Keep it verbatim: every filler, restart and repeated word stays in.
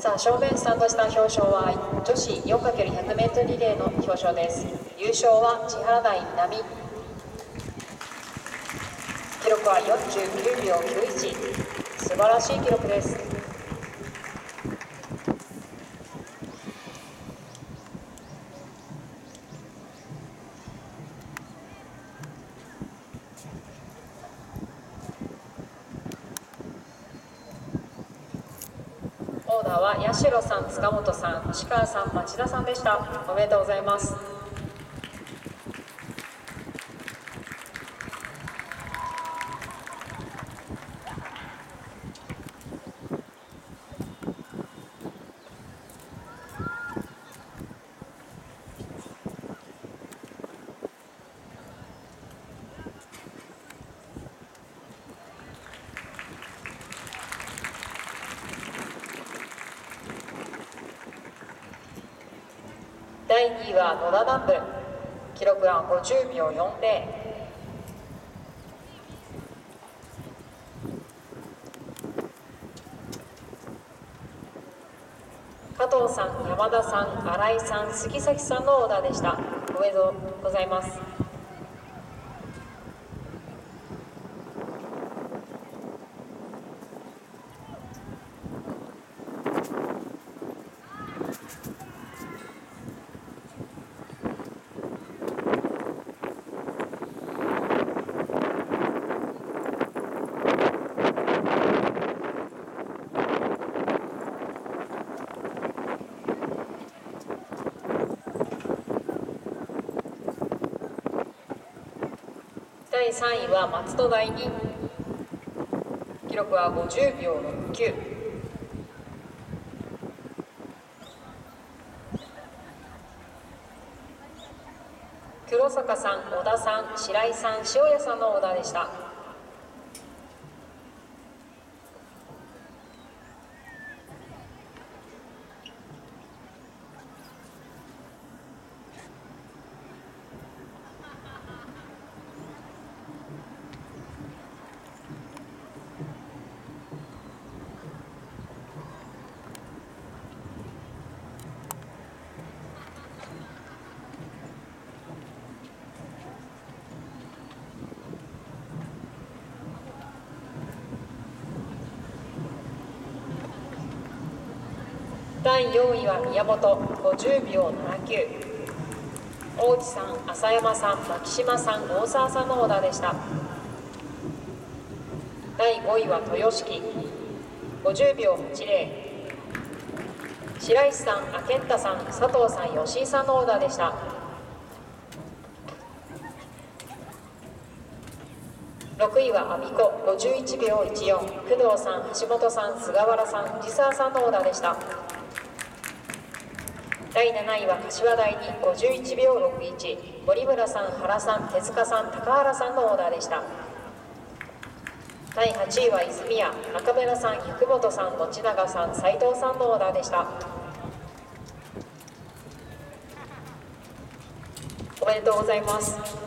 さあ、正面スタートした表彰は女子 よんかけるひゃくメートル リレーの表彰です。優勝は千原台南、記録はよんじゅうきゅうびょうきゅういち、素晴らしい記録です。オーダーは八代さん、塚本さん、星川さん、町田さんでした。おめでとうございます。だいにいは野田南部、記録はごじゅうびょうよんじゅう。加藤さん、山田さん、新井さん、杉崎さんのオーダーでした。おめでとうございます。だいさんいは松戸第二、記録はごじゅうびょうろくきゅう。黒坂さん、小田さん、白井さん、塩谷さんのオーダーでした。だいよんいは宮本、ごじゅうびょうななきゅう。大内さん、浅山さん、牧島さん、大沢さんのオーダーでした。だいごいは豊敷、ごじゅうびょうはちじゅう。白石さん、明太さん、佐藤さん、吉井さんのオーダーでした。ろくいは阿鼻子、ごじゅういちびょういちよん。工藤さん、橋本さん、菅原さん、藤沢さんのオーダーでした。だいなないは柏第二、ごじゅういちびょうろくいち。森村さん、原さん、手塚さん、高原さんのオーダーでした。だいはちいは泉谷、中村さん、生本さん、持永さん、斉藤さんのオーダーでした。おめでとうございます。